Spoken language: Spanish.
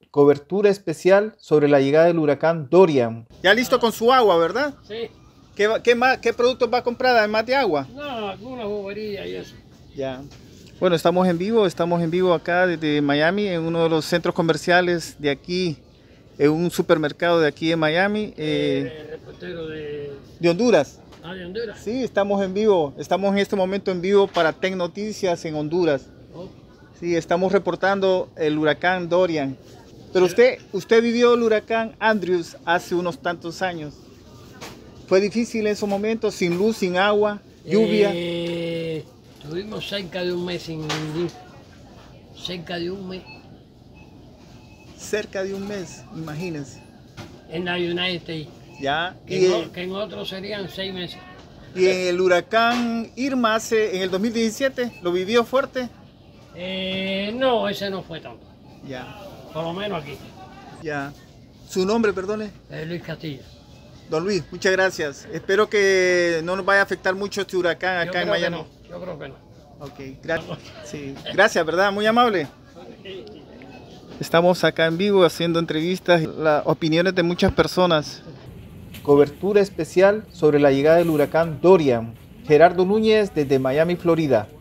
Cobertura especial sobre la llegada del huracán Dorian. Ya listo con su agua, ¿verdad? Sí. ¿Qué productos va a comprar además de agua? No, alguna bobería y eso. Ya. Bueno, estamos en vivo acá desde Miami, en uno de los centros comerciales de aquí, en un supermercado de aquí de Miami. Reportero de Honduras. Ah, de Honduras. Sí, estamos en vivo, estamos en este momento en vivo para Tec Noticias en Honduras. Oh. Sí, estamos reportando el huracán Dorian. Pero usted vivió el huracán Andrews hace unos tantos años. ¿Fue difícil en esos momentos, sin luz, sin agua, lluvia? Tuvimos cerca de un mes sin luz. Cerca de un mes. Cerca de un mes, imagínense. En la United States. Ya. Que en otros serían 6 meses. ¿Y en el huracán Irma en el 2017 lo vivió fuerte? No, ese no fue tanto. Ya. Por lo menos aquí. Ya. ¿Su nombre, perdone? Luis Castillo. Don Luis, muchas gracias. Espero que no nos vaya a afectar mucho este huracán acá en Miami. Yo creo que no. Ok, gracias. Sí. Gracias, ¿verdad? Muy amable. Estamos acá en vivo haciendo entrevistas, las opiniones de muchas personas. Cobertura especial sobre la llegada del huracán Dorian. Gerardo Núñez desde Miami, Florida.